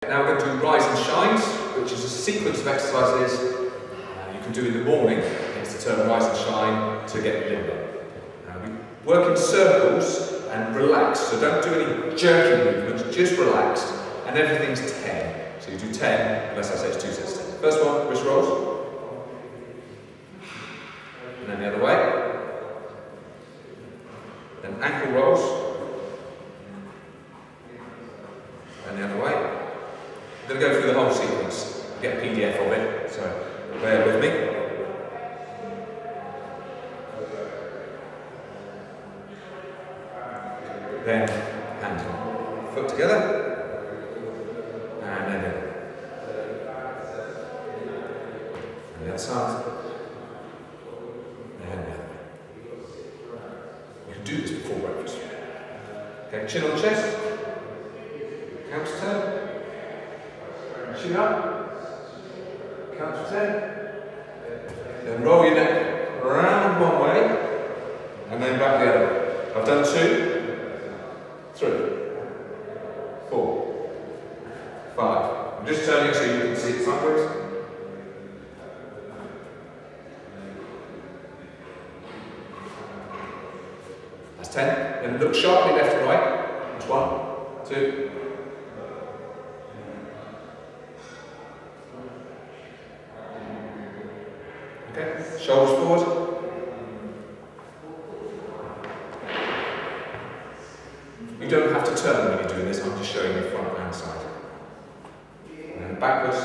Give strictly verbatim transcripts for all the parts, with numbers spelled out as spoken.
Now we're going to do rise and shines, which is a sequence of exercises uh, you can do in the morning, hence the term rise and shine, to get limber. Now we work in circles and relax, so don't do any jerky movements, just relaxed, and everything's ten. So you do ten, unless I say it's two sets ten. First one, wrist rolls, and then the other way, then ankle rolls, and the other way. I'm going to go through the whole sequence, get a P D F of it, so bear with me. Then hand and foot together, and then in. And the other side, and the other way. You can do this before breakfast. Okay, chin on the chest, count to ten. Chin up, count to ten, then roll your neck around one way, and then back the other way. I've done two, three, four, five. I'm just turning so you can see it sideways. That's ten. Then look sharply left and right. That's one, two, okay, shoulders forward. You don't have to turn when you're doing this, I'm just showing you front and side. And then backwards.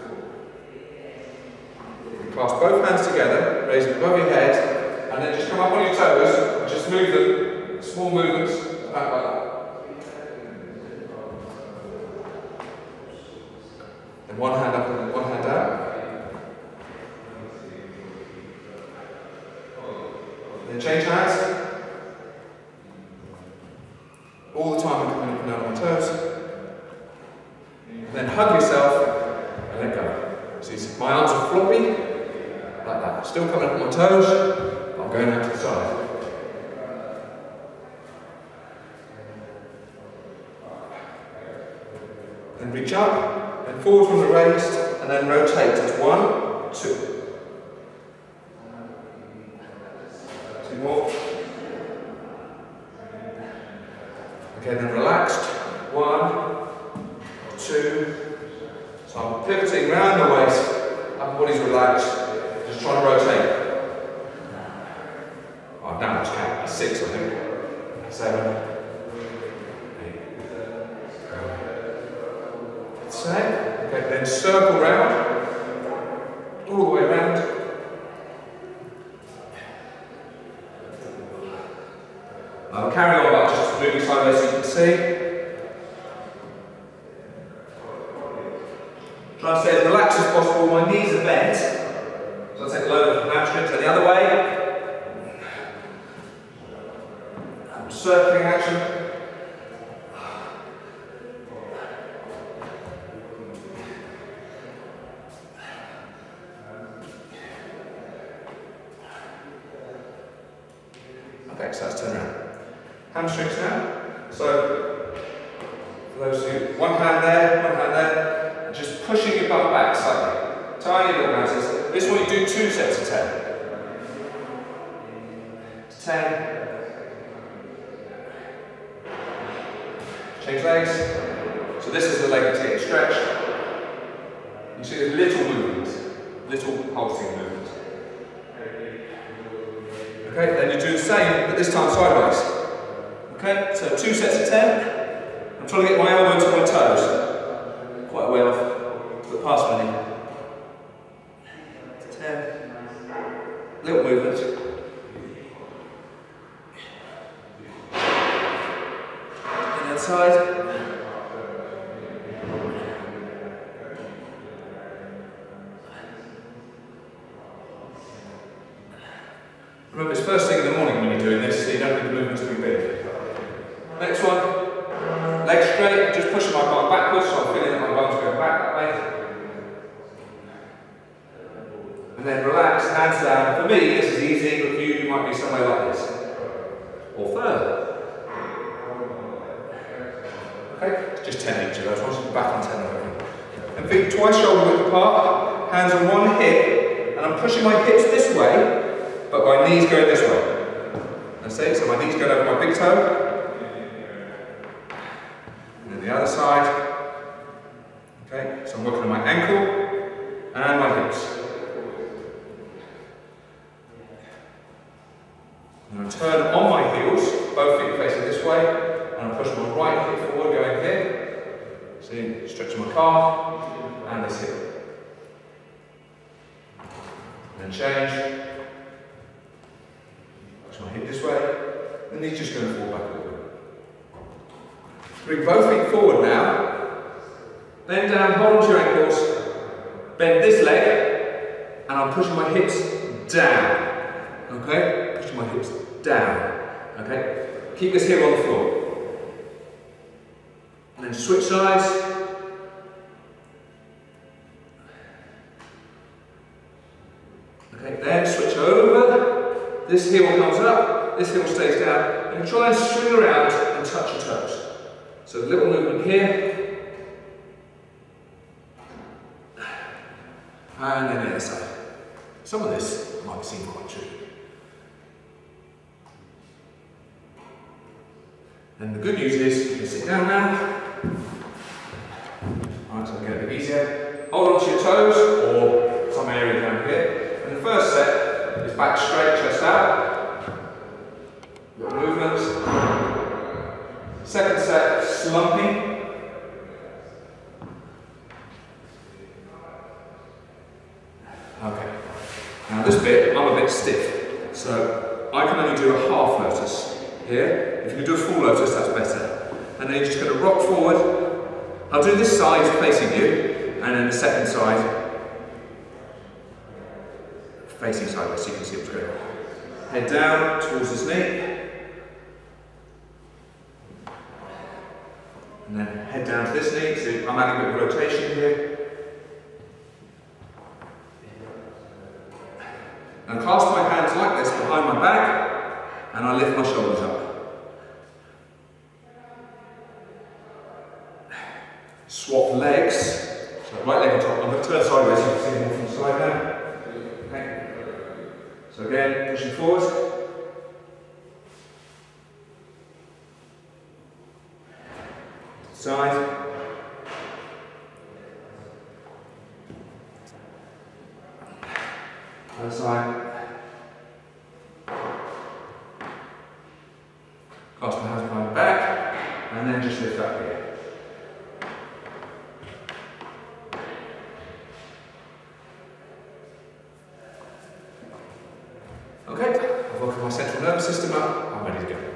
You clasp both hands together, raise them above your head, and then just come up on your toes, and just move them, small movements, back like that. And one hand up and one hand down. Then change hands. All the time I'm coming up and down on my toes. And then hug yourself and let go. See, my arms are floppy, like that. Still coming up on my toes, but I'm going out to the side. Then reach up, and forward from the waist, and then rotate. It's one, two. Two more. Okay, then relaxed. One, two. So I'm pivoting round the waist, upper body's relaxed, just trying to rotate. Oh, I've now just counted six, I think. Seven, eight, nine. Same. Okay, then circle round, all the way around. I'll carry on by just moving sideways so you can see. Try and stay as relaxed as possible. My knees are bent. So I'll take a load of hamstrings and the other way. Circling action. Okay, so let's turn around. Hamstrings now. So, for those who, one hand there, one hand there, and just pushing your bum back slightly. Tiny little bounces. This one you do two sets of ten. ten. Change legs. So this is the leg that's getting stretched. You see there's little movements, little pulsing movements. Okay, then you do the same, but this time sideways. Okay, so two sets of ten. I'm trying to get my elbow to my toes. Quite a way off, but past my knee. ten. Little movements. And the other side. Remember, it's first thing in the morning when you're doing this, so you don't need the movements to be big. Next one, legs straight, just pushing my bum backwards, so I'm feeling that my bum's going back that way. And then relax, hands down. For me, this is easy, but for you, you might be somewhere like this. Or further. Okay? just ten each of those ones, back on ten of them. And feet twice shoulder width apart, hands on one hip, and I'm pushing my hips this way, but my knees going this way. That's it, so my knees going over my big toe. And then the other side. Okay, so I'm working on my ankle and my hips. I'm going to turn on my heels, both feet facing this way, and I push my right hip forward going here. See, stretching my calf and this hip. And then change. Push my hip this way, and knees just going to fall back a little bit. Bring both feet forward now. Bend down, hold onto your ankles. Bend this leg, and I'm pushing my hips down. Okay? Pushing my hips down. Okay? Keep this heel on the floor. And then switch sides. Okay, then switch over. This heel comes up, this heel stays down, and try and swing around and touch your toes. So a little movement here. And then the other side. Some of this might seem quite tricky. And the good news is you can sit down now. Alright, so get a bit easier. Hold on to your toes or some area down here. And the first set is back straight, chest out. Little movements. Second set, slumping. Okay. Now this bit, I'm a bit stiff. So I can only do a half lotus here. If you can do a full lotus, that's better. And then you're just going to rock forward. I'll do this side facing you, and then the second side facing sideways so you can see what's going on. Head down towards this knee. And then head down to this knee. So I'm adding a bit of rotation here. And clasp my hands like this behind my back, and I lift my shoulders up. Swap legs. So right leg on top. I'm going to turn sideways so you can see more from the side now. Okay. So again, pushing forward. Side. Other side. Clasp my hands behind the back, and then just lift up here. Okay, I've woken my central nervous system up, I'm ready to go.